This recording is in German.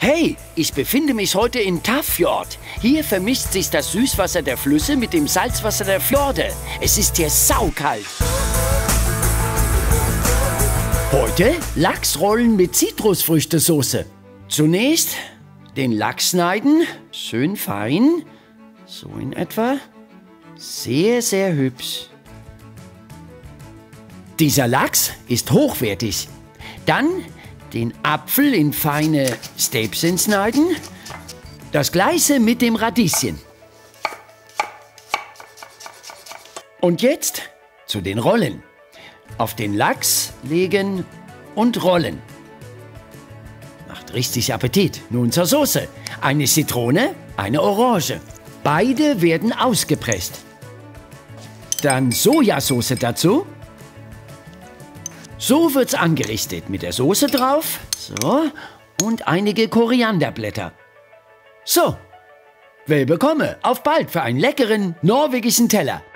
Hey, ich befinde mich heute in Tafjord. Hier vermischt sich das Süßwasser der Flüsse mit dem Salzwasser der Fjorde. Es ist hier saukalt. Heute Lachsrollen mit Zitrusfrüchtesoße. Zunächst den Lachs schneiden, schön fein, so in etwa. Sehr, sehr hübsch. Dieser Lachs ist hochwertig. Dann den Apfel in feine Stäbchen schneiden. Das gleiche mit dem Radieschen. Und jetzt zu den Rollen. Auf den Lachs legen und rollen. Macht richtig Appetit. Nun zur Soße. Eine Zitrone, eine Orange. Beide werden ausgepresst. Dann Sojasauce dazu. So wird's angerichtet mit der Soße drauf. So. Und einige Korianderblätter. So. Willbekomme. Auf bald für einen leckeren norwegischen Teller.